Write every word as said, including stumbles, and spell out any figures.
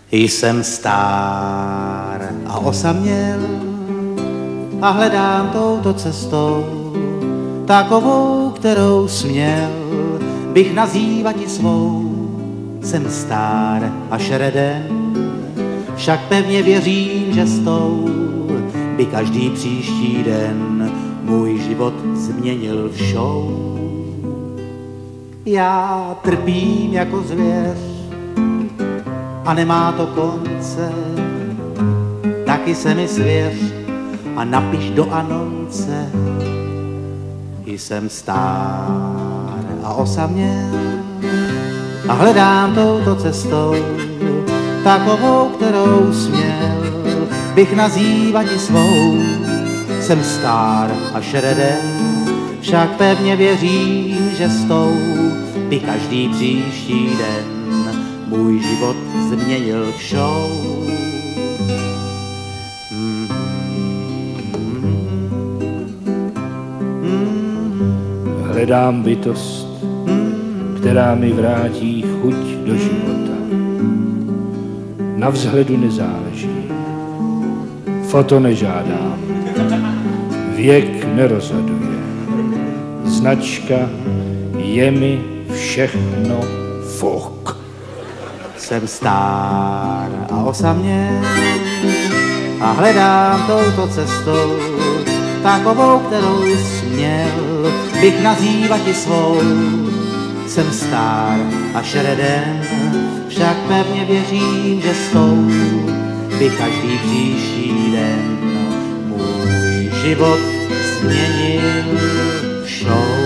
Jsem stár a osaměl a hledám touto cestou takovou, kterou směl bych nazývat i svou. Jsem stár a šereden, však pevně věřím, že s tou by každý příští den můj život změnil všou. Já trpím jako zvěř a nemá to konce, taky se mi svěř a napiš do anonce. Jsem stár a osaměl a hledám touto cestou takovou, kterou směl bych nazývat i svou. Jsem stár a šereden, však pevně věřím, že s tou by každý příští den můj život změnil všou. Mm. Hledám bytost, která mi vrátí chuť do života. Na vzhledu nezáleží, foto nežádám, věk nerozhoduje. Značka je mi všechno fuk. Jsem stár a osaměl a hledám touto cestou takovou, kterou směl bych nazývat i svou. Jsem stár a šereden, však pevně věřím, že s tou by každý příští den můj život změnil všou.